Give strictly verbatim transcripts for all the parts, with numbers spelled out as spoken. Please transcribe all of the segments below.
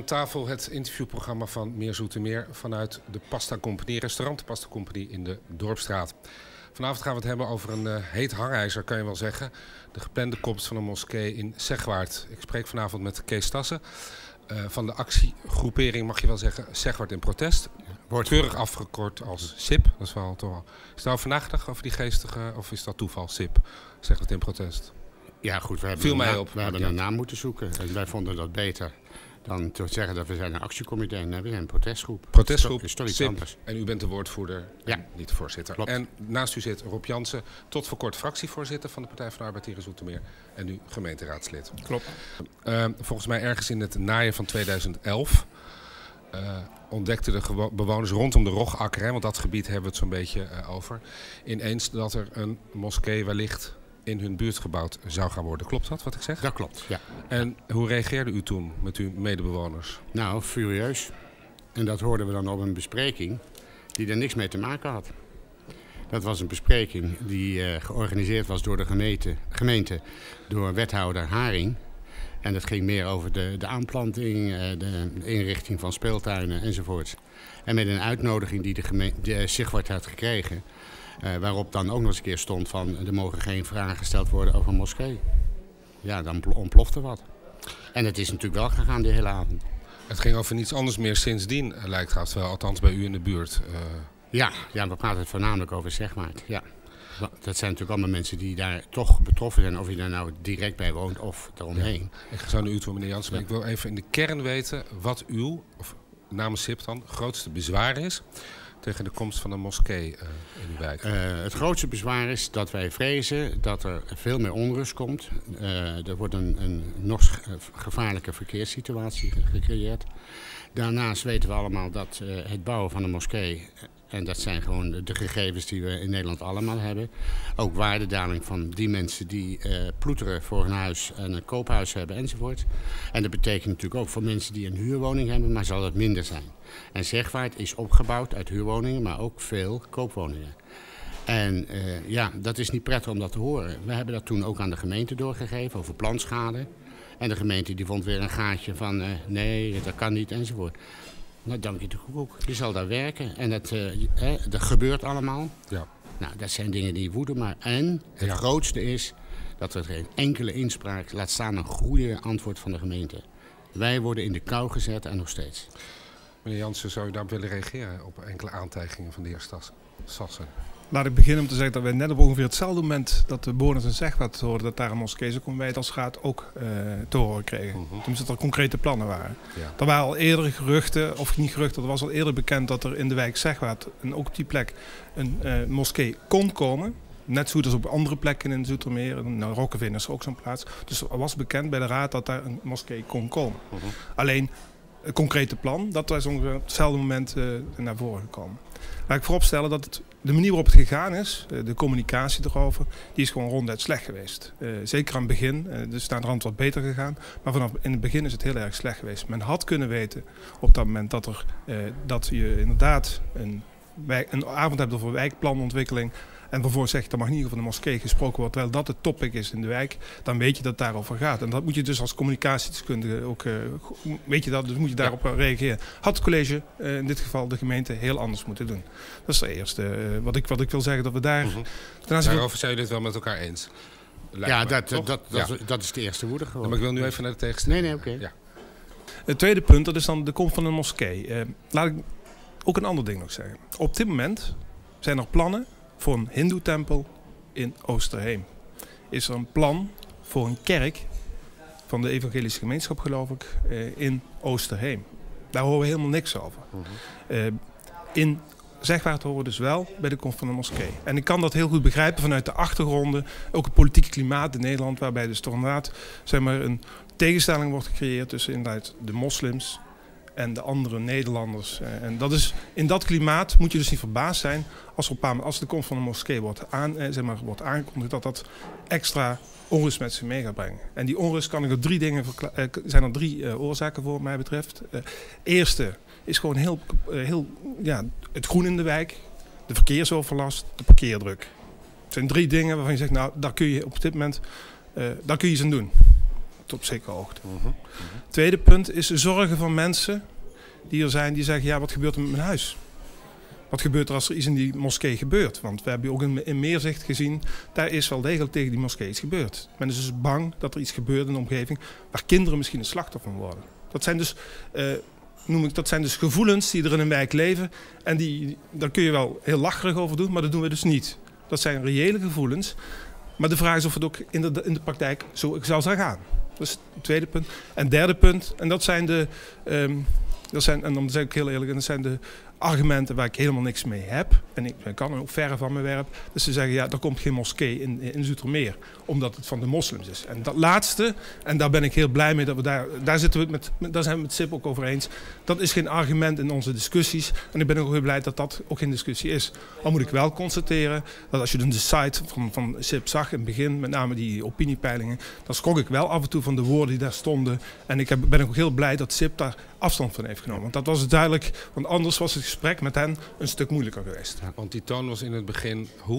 tafel het interviewprogramma van Meer Zoetermeer vanuit de Pasta Company, restaurant de Pasta Company in de Dorpsstraat. Vanavond gaan we het hebben over een uh, heet hangijzer, kan je wel zeggen. De geplande komst van een moskee in Zegwaart. Ik spreek vanavond met Kees Tassen uh, van de actiegroepering, mag je wel zeggen, Zegwaart in protest. Wordt keurig afgekort als S I P. Dat is wel toch wel. Is daar over nagedacht over die geestige, of is dat toeval, S I P? Zeg het in protest. Ja goed, we hebben, Viel een, mij naam, op. we hebben een naam moeten zoeken. En wij vonden dat beter dan te zeggen dat we zijn een actiecomité. Nee, we zijn een protestgroep. Protestgroep, is toch iets S I P. anders. En u bent de woordvoerder, ja. en niet de voorzitter. Klopt. En naast u zit Rob Jansen, tot voor kort fractievoorzitter van de Partij van de Arbeid hier in Zoetermeer. En nu gemeenteraadslid. Klopt. Uh, volgens mij ergens in het najaar van tweeduizend elf... Uh, ontdekten de bewoners rondom de Rogakker, hè, want dat gebied hebben we het zo'n beetje uh, over, ineens dat er een moskee wellicht in hun buurt gebouwd zou gaan worden. Klopt dat wat ik zeg? Dat klopt, ja. En hoe reageerde u toen met uw medebewoners? Nou, furieus. En dat hoorden we dan op een bespreking die er niks mee te maken had. Dat was een bespreking die uh, georganiseerd was door de gemeente, gemeente door wethouder Haring. En dat ging meer over de, de aanplanting, de inrichting van speeltuinen enzovoort. En met een uitnodiging die de, geme- de Zegwaart had gekregen. Uh, waarop dan ook nog eens een keer stond van er mogen geen vragen gesteld worden over een moskee. Ja, dan ontplofte wat. En het is natuurlijk wel gegaan de hele avond. Het ging over niets anders meer sindsdien, lijkt het wel, althans bij u in de buurt. Uh... Ja, ja, we praten het voornamelijk over Zegwaart, ja. Dat zijn natuurlijk allemaal mensen die daar toch betroffen zijn. Of je daar nou direct bij woont of daaromheen. Ja. Ik ga nu u toe, meneer Jansen. Maar ja. Ik wil even in de kern weten wat uw, of namens S I P dan, grootste bezwaar is tegen de komst van een moskee uh, in uw wijk. Uh, het grootste bezwaar is dat wij vrezen dat er veel meer onrust komt. Uh, er wordt een, een nog gevaarlijke verkeerssituatie gecreëerd. Daarnaast weten we allemaal dat uh, het bouwen van een moskee, en dat zijn gewoon de gegevens die we in Nederland allemaal hebben, ook waardedaling van die mensen die uh, ploeteren voor een huis en een koophuis hebben enzovoort. En dat betekent natuurlijk ook voor mensen die een huurwoning hebben, maar zal dat minder zijn. En Zegwaart is opgebouwd uit huurwoningen, maar ook veel koopwoningen. En uh, ja, dat is niet prettig om dat te horen. We hebben dat toen ook aan de gemeente doorgegeven over planschade. En de gemeente die vond weer een gaatje van uh, nee, dat kan niet enzovoort. Nou, dank je de koek. Je zal daar werken en dat, uh, eh, dat gebeurt allemaal. Ja. Nou, dat zijn dingen die woeden maar. En het ja. grootste is dat er geen enkele inspraak, laat staan een goede antwoord van de gemeente. Wij worden in de kou gezet en nog steeds. Meneer Jansen, zou u daarop willen reageren op enkele aantijgingen van de heer Tassen? Laat ik beginnen om te zeggen dat wij net op ongeveer hetzelfde moment dat de bewoners in Zegwaart hoorden dat daar een moskee zou komen, wij het als raad ook uh, te horen kregen. Uh-huh. Toen dat er concrete plannen waren. Ja. Er waren al eerder geruchten, of niet geruchten, er was al eerder bekend dat er in de wijk Zegwaart en ook op die plek een uh, moskee kon komen. Net zoals op andere plekken in Zoetermeer, in Rokkeveen is er ook zo'n plaats. Dus er was bekend bij de raad dat daar een moskee kon komen. Uh-huh. Alleen het concrete plan, dat is ongeveer op hetzelfde moment uh, naar voren gekomen. Laat ik vooropstellen dat het, de manier waarop het gegaan is, de communicatie erover, die is gewoon ronduit slecht geweest. Uh, zeker aan het begin, uh, dus aan de rand wat beter gegaan. Maar vanaf in het begin is het heel erg slecht geweest. Men had kunnen weten op dat moment dat, er, uh, dat je inderdaad een, wijk, een avond hebt over wijkplanontwikkeling. En vervolgens zeg je dat mag niet over de moskee gesproken worden, terwijl dat het topic is in de wijk, dan weet je dat het daarover gaat. En dat moet je dus als communicatiedeskundige ook, uh, weet je dat, dus moet je daarop ja. reageren. Had het college, uh, in dit geval de gemeente, heel anders moeten doen. Dat is het eerste uh, wat, ik, wat ik wil zeggen, dat we daar... Mm-hmm. Daarover zijn jullie het wel met elkaar eens? Lijkt ja, me, dat, dat, dat, ja, dat is de eerste woede gewoon. Ja, maar ik wil nu even naar de tegenstelling. Nee, nee, oké. Okay. Ja. Het tweede punt, dat is dan de komst van een moskee. Uh, laat ik ook een ander ding nog zeggen. Op dit moment zijn er plannen voor een hindoe-tempel in Oosterheem. Is er een plan voor een kerk van de evangelische gemeenschap, geloof ik, in Oosterheem. Daar horen we helemaal niks over. Uh-huh. Uh, in Zegwaart horen we dus wel bij de komst van de moskee. En ik kan dat heel goed begrijpen vanuit de achtergronden, ook het politieke klimaat in Nederland, waarbij dus toch inderdaad zeg maar, een tegenstelling wordt gecreëerd tussen inderdaad de moslims en de andere Nederlanders. En dat is, in dat klimaat moet je dus niet verbaasd zijn als, op paar, als de komst van een moskee wordt, aan, zeg maar, wordt aangekondigd, dat dat extra onrust met zich mee gaat brengen. En die onrust kan ik op drie dingen verkla- zijn er drie uh, oorzaken voor wat mij betreft. Uh, eerste is gewoon heel, uh, heel ja, het groen in de wijk, de verkeersoverlast, de parkeerdruk. Het zijn drie dingen waarvan je zegt, nou, daar kun je op dit moment uh, daar kun je iets aan doen. tot op zekere hoogte. Uh-huh. Uh-huh. Tweede punt is de zorgen van mensen die er zijn die zeggen, ja, wat gebeurt er met mijn huis? Wat gebeurt er als er iets in die moskee gebeurt? Want we hebben ook in, in Meerzicht gezien, daar is wel degelijk tegen die moskee iets gebeurd. Men is dus bang dat er iets gebeurt in de omgeving waar kinderen misschien een slachtoffer van worden. Dat zijn dus, uh, noem ik, dat zijn dus gevoelens die er in een wijk leven. En die, daar kun je wel heel lacherig over doen, maar dat doen we dus niet. Dat zijn reële gevoelens. Maar de vraag is of het ook in de, in de praktijk zo zou gaan. Dat is het tweede punt. En derde punt, en dat zijn de, um, dat zijn, en dan zeg ik heel eerlijk, en dat zijn de argumenten waar ik helemaal niks mee heb. En ik, ik kan er ook verre van mijn werk. Dus ze zeggen, ja, er komt geen moskee in, in Zoetermeer, omdat het van de moslims is. En dat laatste, en daar ben ik heel blij mee, dat we daar, daar, zitten we met, daar zijn we het met S I P ook over eens. Dat is geen argument in onze discussies. En ik ben ook heel blij dat dat ook geen discussie is. Al moet ik wel constateren dat als je de site van, van S I P zag in het begin, met name die opiniepeilingen, dan schrok ik wel af en toe van de woorden die daar stonden. En ik heb, ben ook heel blij dat S I P daar afstand van heeft genomen. Want dat was het duidelijk, want anders was het gesprek met hen een stuk moeilijker geweest. Ja, want die toon was in het begin hoe?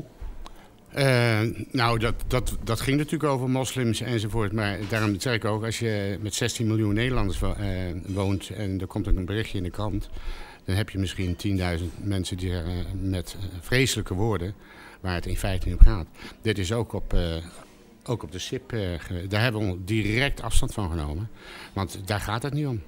Uh, nou, dat, dat, dat ging natuurlijk over moslims enzovoort. Maar daarom zeg ik ook, als je met zestien miljoen Nederlanders wo- uh, woont en er komt ook een berichtje in de krant, dan heb je misschien tienduizend mensen die zeggen uh, met vreselijke woorden waar het in feite niet om gaat. Dit is ook op, uh, ook op de S I P. Uh, daar hebben we direct afstand van genomen. Want daar gaat het niet om.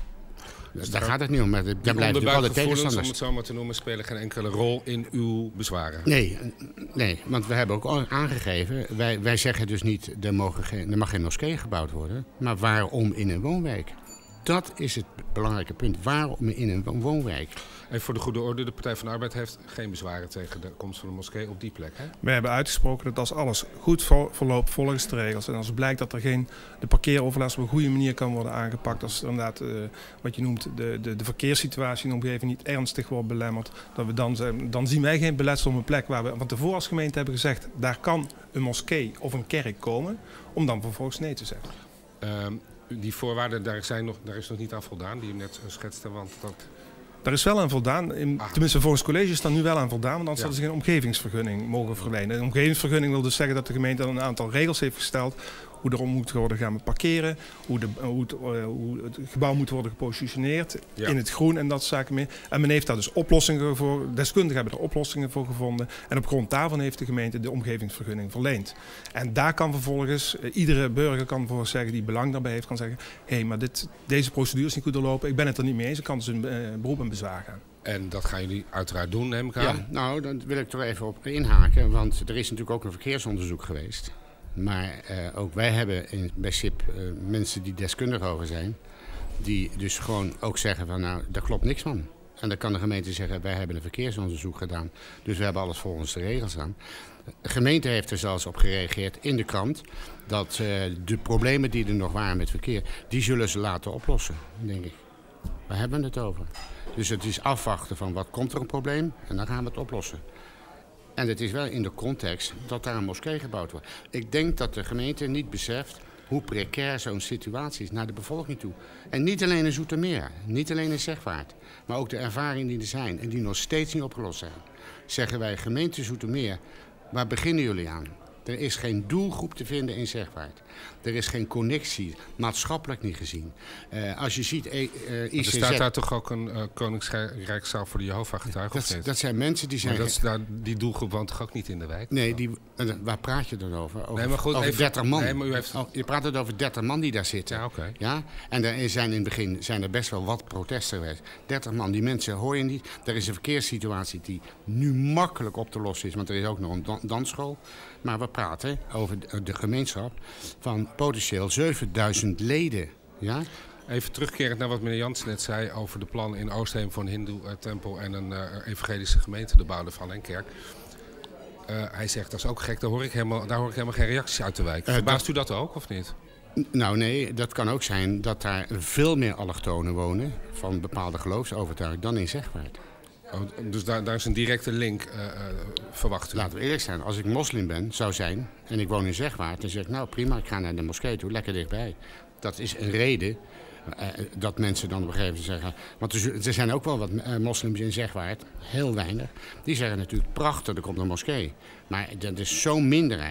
Dus daar gaat het niet om. Maar daar blijven de alle tegenstanders. Om het zo maar te noemen, spelen geen enkele rol in uw bezwaren. Nee, nee, want we hebben ook aangegeven, wij, wij zeggen dus niet, er, mogen geen, er mag geen moskee gebouwd worden, maar waarom in een woonwijk? Dat is het belangrijke punt. Waarom in een woonwijk? En voor de goede orde, de Partij van de Arbeid heeft geen bezwaren tegen de komst van de moskee op die plek, hè? We hebben uitgesproken dat als alles goed verloopt volgens de regels en als het blijkt dat er geen de parkeeroverlast op een goede manier kan worden aangepakt, als er inderdaad uh, wat je noemt de, de, de verkeerssituatie in de omgeving niet ernstig wordt belemmerd, dat we dan, dan zien wij geen beletsel op een plek waar we van tevoren als gemeente hebben gezegd, daar kan een moskee of een kerk komen, om dan vervolgens nee te zeggen. Um, die voorwaarden, daar, zijn nog, daar is nog niet aan voldaan, die u net schetste, want dat... Daar is wel aan voldaan. In, tenminste, volgens het college is daar nu wel aan voldaan. Want anders hadden ze geen omgevingsvergunning mogen verlenen. Een omgevingsvergunning wil dus zeggen dat de gemeente dan een aantal regels heeft gesteld. Hoe er om moet worden gaan met parkeren. Hoe, de, hoe, het, uh, hoe het gebouw moet worden gepositioneerd. Ja. In het groen en dat soort zaken meer. En men heeft daar dus oplossingen voor. Deskundigen hebben er oplossingen voor gevonden. En op grond daarvan heeft de gemeente de omgevingsvergunning verleend. En daar kan vervolgens, uh, iedere burger kan vervolgens zeggen die belang daarbij heeft, kan zeggen, hé, hey, maar dit, deze procedure is niet goed doorlopen. Ik ben het er niet mee eens. Ik kan dus een uh, beroep en bezwaar gaan. En dat gaan jullie uiteraard doen, neem ik aan? Ja, nou, daar wil ik er even op inhaken. Want er is natuurlijk ook een verkeersonderzoek geweest. Maar uh, ook wij hebben in, bij S I P uh, mensen die deskundig over zijn. Die dus gewoon ook zeggen van nou, daar klopt niks van. En dan kan de gemeente zeggen, wij hebben een verkeersonderzoek gedaan. Dus we hebben alles volgens de regels aan. De gemeente heeft er zelfs op gereageerd in de krant. Dat uh, de problemen die er nog waren met verkeer, die zullen ze laten oplossen, denk ik. Waar hebben we het over? Dus het is afwachten van wat komt er een probleem en dan gaan we het oplossen. En het is wel in de context dat daar een moskee gebouwd wordt. Ik denk dat de gemeente niet beseft hoe precair zo'n situatie is naar de bevolking toe. En niet alleen in Zoetermeer, niet alleen in Zegwaart, maar ook de ervaringen die er zijn en die nog steeds niet opgelost zijn. Zeggen wij, gemeente Zoetermeer, waar beginnen jullie aan? Er is geen doelgroep te vinden in Zegwaart. Er is geen connectie, maatschappelijk niet gezien. Uh, als je ziet... Uh, I C Z, er staat daar toch ook een uh, Koningsrijkszaal voor de Jehovah-getuigen? Dat, dat zijn mensen die zijn... Maar dat is, nou, die doelgroep woont toch ook niet in de wijk? Nee, die, uh, waar praat je dan over? Over, nee, maar goed, over even, dertig man. Nee, maar u heeft... oh, je praat het over dertig man die daar zitten. Ja, oké. Okay. Ja? En er zijn in het begin zijn er best wel wat protesten geweest. dertig man, die mensen hoor je niet. Er is een verkeerssituatie die nu makkelijk op te lossen is, want er is ook nog een dan- dansschool. Maar we praten over de, de gemeenschap van potentieel zevenduizend leden. Ja? Even terugkerend naar wat meneer Jans net zei over de plannen in Oostheem voor een hindoe-tempel en een uh, evangelische gemeente, de bouw ervan en kerk. Uh, hij zegt dat is ook gek, daar hoor ik helemaal, daar hoor ik helemaal geen reacties uit de wijk. Verbaast uh, dat... u dat ook of niet? Nou nee, dat kan ook zijn dat daar veel meer allochtonen wonen van bepaalde geloofsovertuiging dan in Zegwaart. Oh, dus daar, daar is een directe link uh, uh, verwacht u? Laten we eerlijk zijn, als ik moslim ben, zou zijn en ik woon in Zegwaart, dan zeg ik nou prima, ik ga naar de moskee toe, lekker dichtbij. Dat is een reden uh, dat mensen dan op een gegeven moment zeggen, want er, er zijn ook wel wat uh, moslims in Zegwaart, heel weinig, die zeggen natuurlijk prachtig, er komt een moskee. Maar dat is zo'n minderheid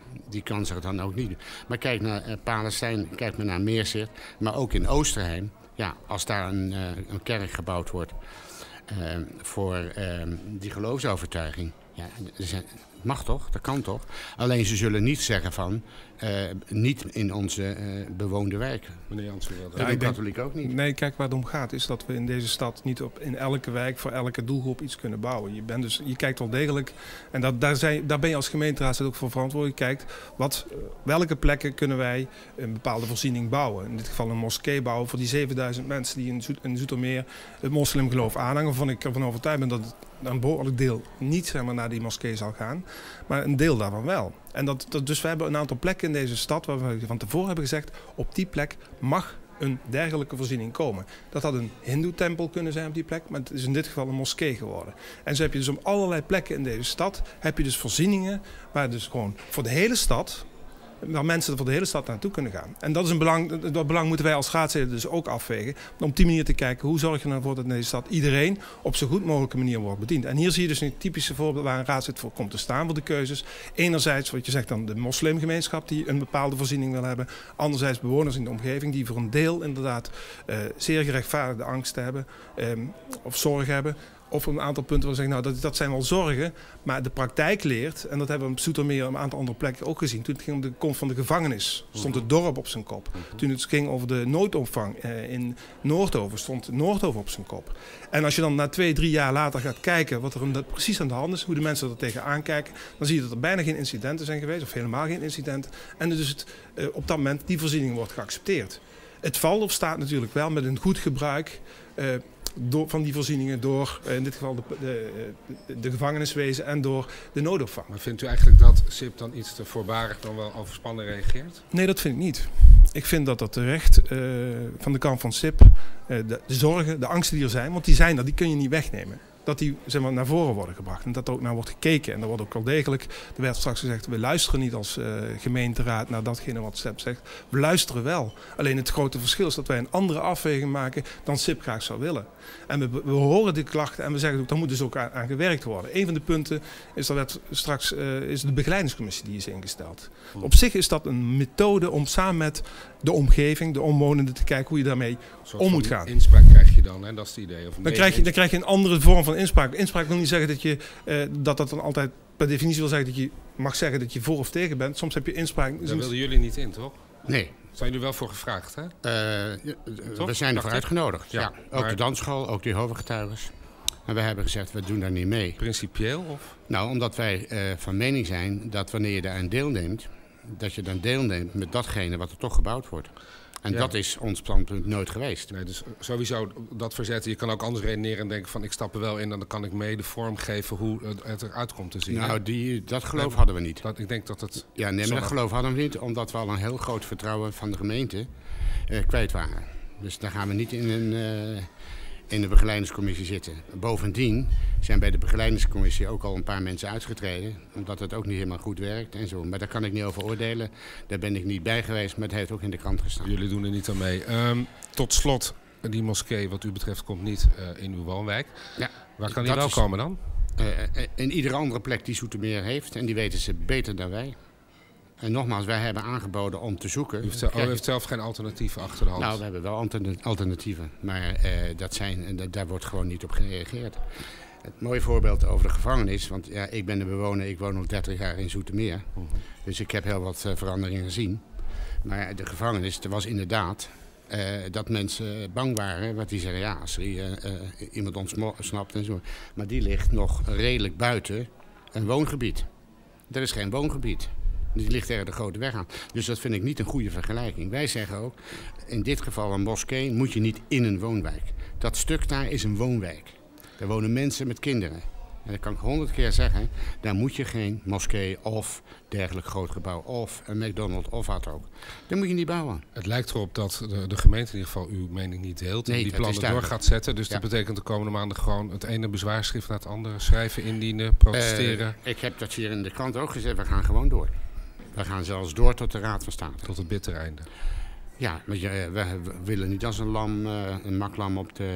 die kan zich dan ook niet doen. Maar kijk naar uh, Palestijn, kijk maar naar Meerzicht, maar ook in Oosterheim. Ja, als daar een, uh, een kerk gebouwd wordt uh, voor uh, die geloofsovertuiging. Ja, het mag toch, dat kan toch. Alleen ze zullen niet zeggen van, uh, niet in onze uh, bewoonde wijk. Meneer Jansen wil dat. Ja, de katholiek ook niet. Nee, kijk waar het om gaat is dat we in deze stad niet op in elke wijk voor elke doelgroep iets kunnen bouwen. Je, bent dus, je kijkt wel degelijk, en dat, daar, zijn, daar ben je als gemeenteraad ook voor verantwoordelijk. Je kijkt, wat, welke plekken kunnen wij een bepaalde voorziening bouwen. In dit geval een moskee bouwen voor die zevenduizend mensen die in, Zoet, in Zoetermeer het moslimgeloof aanhangen. Waarvan ik ervan overtuigd ben dat het een behoorlijk deel niet zeg maar, naar die moskee zal gaan. Maar een deel daarvan wel. En dat, dat, dus we hebben een aantal plekken in deze stad waar we van tevoren hebben gezegd, op die plek mag een dergelijke voorziening komen. Dat had een hindoe-tempel kunnen zijn op die plek, maar het is in dit geval een moskee geworden. En zo heb je dus op allerlei plekken in deze stad, heb je dus voorzieningen waar dus gewoon voor de hele stad, waar mensen voor de hele stad naartoe kunnen gaan. En dat is een belang, dat belang moeten wij als raadsleden dus ook afwegen. Om op die manier te kijken, hoe zorg je ervoor dat in deze stad iedereen op zo goed mogelijke manier wordt bediend. En hier zie je dus een typische voorbeeld waar een raadslid voor komt te staan voor de keuzes. Enerzijds, wat je zegt dan, de moslimgemeenschap die een bepaalde voorziening wil hebben. Anderzijds bewoners in de omgeving die voor een deel inderdaad uh, zeer gerechtvaardigde angsten hebben um, of zorg hebben. Of een aantal punten waar we zeggen, nou dat, dat zijn wel zorgen, maar de praktijk leert, en dat hebben we op Zoetermeer een aantal andere plekken ook gezien. Toen het ging om de komst van de gevangenis, stond het dorp op zijn kop. Toen het ging over de noodopvang eh, in Noordhoven, stond Noordhoven op zijn kop. En als je dan na twee, drie jaar later gaat kijken wat er precies aan de hand is, hoe de mensen er tegenaan kijken, dan zie je dat er bijna geen incidenten zijn geweest, of helemaal geen incidenten. En dus het, eh, op dat moment die voorziening wordt geaccepteerd. Het valt of staat natuurlijk wel met een goed gebruik uh, door, van die voorzieningen door uh, in dit geval de, de, de, de gevangeniswezen en door de noodopvang. Maar vindt u eigenlijk dat S I P dan iets te voorbarig dan wel overspannen reageert? Nee, dat vind ik niet. Ik vind dat dat terecht uh, van de kant van S I P, uh, de, de zorgen, de angsten die er zijn, want die zijn er, die kun je niet wegnemen. Dat die zeg maar, naar voren worden gebracht en dat er ook naar wordt gekeken. En er wordt ook wel degelijk, er werd straks gezegd, we luisteren niet als uh, gemeenteraad naar datgene wat S I P zegt. We luisteren wel. Alleen het grote verschil is dat wij een andere afweging maken dan S I P graag zou willen. En we, we horen die klachten en we zeggen ook, daar moet dus ook aan, aan gewerkt worden. Een van de punten is, dat werd straks, uh, is de begeleidingscommissie die is ingesteld. Hmm. Op zich is dat een methode om samen met de omgeving, de omwonenden, te kijken hoe je daarmee om moet gaan. Inspraak krijg je dan, hè? Dat is het idee. Of dan, krijg je, dan krijg je een andere vorm van inspraak. Inspraak wil niet zeggen dat je uh, dat, dat dan altijd per definitie wil zeggen dat je mag zeggen dat je voor of tegen bent. Soms heb je inspraak. Daar wilden jullie niet in, toch? Nee. Zijn jullie wel voor gevraagd, hè? Uh, we zijn ervoor uitgenodigd. Ja, ja. Ook maar... de dansschool, ook de Jehovah-getuigen. En we hebben gezegd, we doen daar niet mee. Principieel? Of? Nou, omdat wij uh, van mening zijn dat wanneer je daaraan deelneemt, dat je dan deelneemt met datgene wat er toch gebouwd wordt. En ja. dat is ons standpunt nooit geweest. Nee, dus sowieso dat verzetten. Je kan ook anders redeneren en denken van ik stap er wel in en dan kan ik mee de vorm geven hoe het eruit komt te zien. Nou, die, dat geloof nee, hadden we niet. Dat, ik denk dat het... Ja, nee, maar dat geloof hadden we niet, omdat we al een heel groot vertrouwen van de gemeente uh, kwijt waren. Dus daar gaan we niet in een... Uh, in de begeleidingscommissie zitten. Bovendien zijn bij de begeleidingscommissie ook al een paar mensen uitgetreden, omdat het ook niet helemaal goed werkt en zo. Maar daar kan ik niet over oordelen. Daar ben ik niet bij geweest, maar het heeft ook in de krant gestaan. Jullie doen er niet aan mee. Um, tot slot, die moskee wat u betreft komt niet uh, in uw woonwijk. Ja, waar kan die wel is, komen dan? Uh, in iedere andere plek die Zoetermeer heeft en die weten ze beter dan wij. En nogmaals, wij hebben aangeboden om te zoeken. U heeft, zelf, oh, u heeft zelf geen alternatieven achter de hand? Nou, we hebben wel alternatieven. Maar uh, dat zijn, uh, daar wordt gewoon niet op gereageerd. Het mooie voorbeeld over de gevangenis. Want ja, ik ben de bewoner, ik woon al dertig jaar in Zoetermeer. Uh-huh. Dus ik heb heel wat uh, veranderingen gezien. Maar de gevangenis, er was inderdaad uh, dat mensen bang waren. Want die zeggen, ja, als er uh, uh, iemand ontsnapt en zo. Maar die ligt nog redelijk buiten een woongebied. Er is geen woongebied. Die ligt tegen de grote weg aan. Dus dat vind ik niet een goede vergelijking. Wij zeggen ook, in dit geval een moskee moet je niet in een woonwijk. Dat stuk daar is een woonwijk. Daar wonen mensen met kinderen. En dat kan ik honderd keer zeggen, daar moet je geen moskee of dergelijk groot gebouw of een McDonald's of wat ook. Dat moet je niet bouwen. Het lijkt erop dat de, de gemeente in ieder geval uw mening niet deelt. Nee, en die plannen door gaat zetten. Dus ja. dat betekent de komende maanden gewoon het ene bezwaarschrift naar het andere schrijven, indienen, protesteren. Uh, ik heb dat hier in de krant ook gezegd, we gaan gewoon door. We gaan zelfs door tot de Raad van State. Tot het bittere einde. Ja, maar je, we, we willen niet als een lam, uh, een maklam op de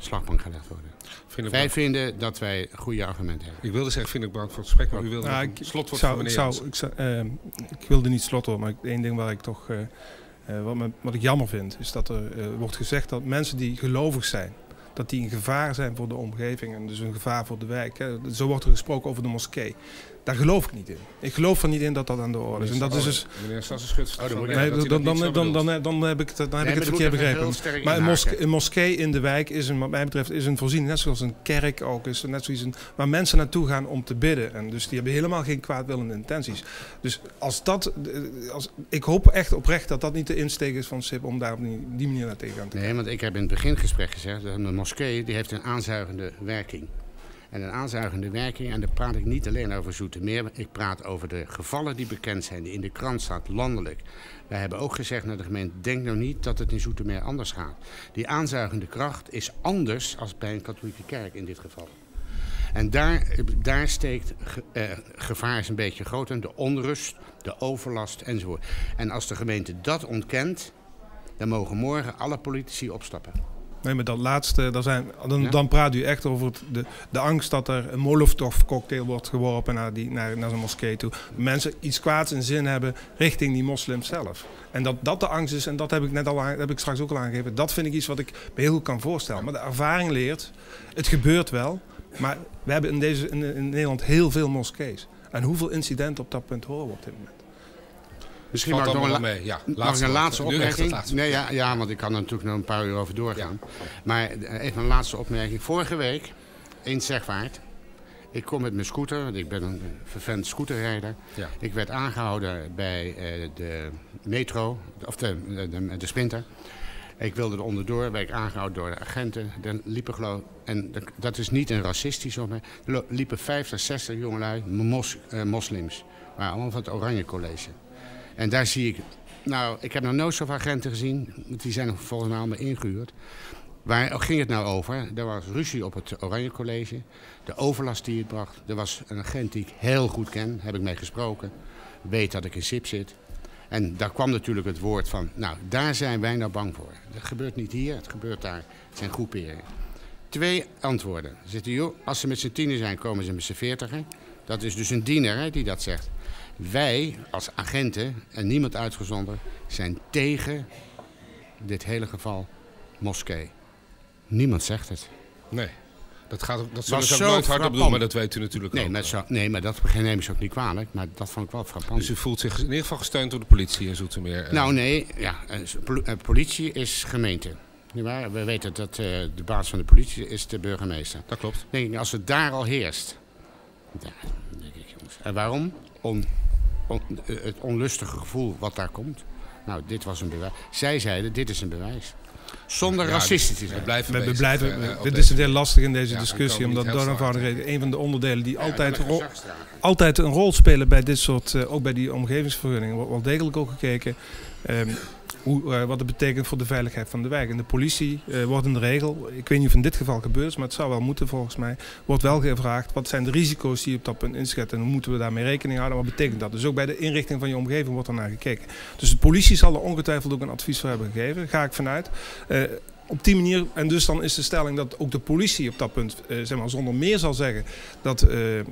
slagbank gelegd worden. Vriendelijk Wij dank. vinden dat wij goede argumenten hebben. Ik wilde zeggen vriendelijk bedankt voor het gesprek, maar u wilde Nou, nog ik, een slotwoord zou, van ik, meneer zou, Jansen. ik, zou, eh, ik wilde niet slotwoord, maar één ding waar ik toch, uh, uh, wat, me, wat ik jammer vind, is dat er uh, wordt gezegd dat mensen die gelovig zijn, dat die een gevaar zijn voor de omgeving en dus een gevaar voor de wijk. Hè. Zo wordt er gesproken over de moskee. Daar geloof ik niet in. Ik geloof er niet in dat dat aan de orde is. En dat is dus... Meneer Sassenschut. Oh, dan moet ik- Nee, dat hij dan, dat dan, niet dan, zo dan, bedoelt. dan, dan heb ik het, dan heb Nee, ik het maar verkeerd er moet even heel begrepen. sterk Maar een, inhaken. moske, een moskee in de wijk is een, wat mij betreft is een voorziening, net zoals een kerk ook, is net zoiets een, waar mensen naartoe gaan om te bidden. En dus die hebben helemaal geen kwaadwillende intenties. Dus als dat, als, ik hoop echt oprecht dat dat niet de insteek is van S I P om daar op die, die manier naar tegen te gaan. Nee, want ik heb in het begingesprek gezegd dat een moskee die heeft een aanzuigende werking. En een aanzuigende werking, en dan praat ik niet alleen over Zoetermeer, ik praat over de gevallen die bekend zijn, die in de krant staat, landelijk. Wij hebben ook gezegd naar de gemeente, denk nou niet dat het in Zoetermeer anders gaat. Die aanzuigende kracht is anders als bij een katholieke kerk in dit geval. En daar, daar steekt, ge, eh, gevaar is een beetje groter, de onrust, de overlast enzovoort. En als de gemeente dat ontkent, dan mogen morgen alle politici opstappen. Nee, maar dat laatste, daar zijn, dan, Ja? dan praat u echt over het, de, de angst dat er een Molotov-cocktail wordt geworpen naar, die, naar, naar zo'n moskee toe. Mensen iets kwaads in zin hebben richting die moslims zelf. En dat dat de angst is, en dat heb ik net al aan, heb ik straks ook al aangegeven, dat vind ik iets wat ik me heel goed kan voorstellen. Maar de ervaring leert, het gebeurt wel, maar we hebben in, deze, in, in Nederland heel veel moskees. En hoeveel incidenten op dat punt horen we op dit moment? Misschien Valt mag ik nog een, allemaal la- mee. Ja, mag ik laatste een woord. laatste Nu echt het opmerking. laatste Nee, ja, ja, want ik kan er natuurlijk nog een paar uur over doorgaan. Maar eh, even een laatste opmerking. Vorige week in Zegwaart. Ik kom met mijn scooter, want ik ben een vervent scooterrijder. Ja. Ik werd aangehouden bij eh, de metro, of de, de, de Sprinter. Ik wilde er onderdoor, werd ik aangehouden door de agenten. Er liepen geloof en de- dat is niet een racistisch opmerking. Er lo- liepen vijftig, zestig jongelui, mos, eh, moslims. Maar allemaal van het Oranje College. En daar zie ik, nou, ik heb nog nooit zoveel agenten gezien. Die zijn volgens mij allemaal ingehuurd. Waar ging het nou over? Er was ruzie op het Oranje College. De overlast die het bracht. Er was een agent die ik heel goed ken, heb ik mee gesproken. Weet dat ik in S I P zit. En daar kwam natuurlijk het woord van, nou, daar zijn wij nou bang voor. Dat gebeurt niet hier, het gebeurt daar. Het zijn groeperingen. Twee antwoorden. Ze zitten, joh, als ze met z'n tienen zijn, komen ze met z'n veertigen. Dat is dus een diener hè, die dat zegt. Wij als agenten, en niemand uitgezonderd, zijn tegen dit hele geval moskee. Niemand zegt het. Nee, dat, gaat, ook- dat zullen Was ze ook zo nooit hardop frappant. doen, maar dat weet u natuurlijk Nee, ook. maar, zo, nee, maar dat neem ik ze ook niet kwalijk, maar dat vond ik wel frappant. Dus u voelt zich in ieder geval gesteund door de politie in Zoetermeer. Nou nee, ja, eh, pol- eh, politie is gemeente. Nietwaar? We weten dat uh, de baas van de politie is de burgemeester. Dat klopt. Denk ik, als het daar al heerst. Ja, denk ik, jongens. En waarom? Om, om, uh, het onlustige gevoel wat daar komt. Nou, dit was een bewijs. Zij zeiden, dit is een bewijs. Zonder Ja, racistisch te We zijn. blijven We, we bezig, blijven, eh, we- op dit deze is heel lastig in deze Ja, discussie, we komen omdat niet door heel eenvoudige snel reden een van de onderdelen die Ja, altijd, dan rol, gezagsdrager. altijd een rol spelen bij dit soort, uh, ook bij die omgevingsvergunningen, wordt wel degelijk ook gekeken um, hoe, uh, wat het betekent voor de veiligheid van de wijk. En de politie uh, wordt in de regel, ik weet niet of in dit geval gebeurd is, maar het zou wel moeten volgens mij, wordt wel gevraagd wat zijn de risico's die je op dat punt inschat en hoe moeten we daarmee rekening houden, wat betekent dat? Dus ook bij de inrichting van je omgeving wordt er naar gekeken. Dus de politie zal er ongetwijfeld ook een advies voor hebben gegeven, daar ga ik vanuit. Uh, Op die manier, en dus dan is de stelling dat ook de politie op dat punt, uh, zeg maar, zonder meer zal zeggen dat uh,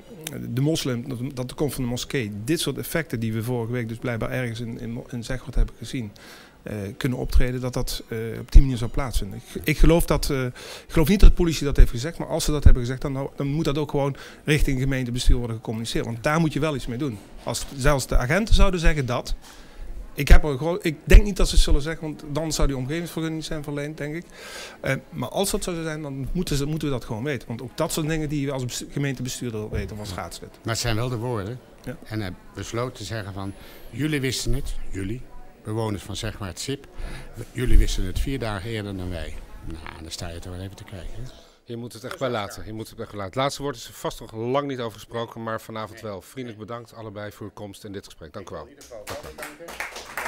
de moslim, dat, dat de komst van de moskee, dit soort effecten die we vorige week dus blijkbaar ergens in, in, in Zegwaart hebben gezien, uh, kunnen optreden, dat dat uh, op die manier zou plaatsvinden. Ik, ik, geloof dat, uh, ik geloof niet dat de politie dat heeft gezegd, maar als ze dat hebben gezegd, dan, dan moet dat ook gewoon richting gemeentebestuur worden gecommuniceerd. Want daar moet je wel iets mee doen. Als zelfs de agenten zouden zeggen dat. Ik, heb er gewoon, ik denk niet dat ze het zullen zeggen, want dan zou die omgevingsvergunning niet zijn verleend, denk ik. Uh, maar als dat zou zijn, dan moeten, ze, moeten we dat gewoon weten. Want ook dat soort dingen die je als bestu- gemeentebestuurder weten of als raadslid. Maar het zijn wel de woorden. Ja. En hij besloot te zeggen van, jullie wisten het, jullie, bewoners van Zegwaart S I P, jullie wisten het vier dagen eerder dan wij. Nou, dan sta je toch wel even te kijken. Hè? Je moet het echt bij laten. Je moet het echt bij laten. Het laatste woord is er vast nog lang niet over gesproken, maar vanavond wel. Vriendelijk bedankt allebei voor uw komst in dit gesprek. Dank u wel. Dank u wel.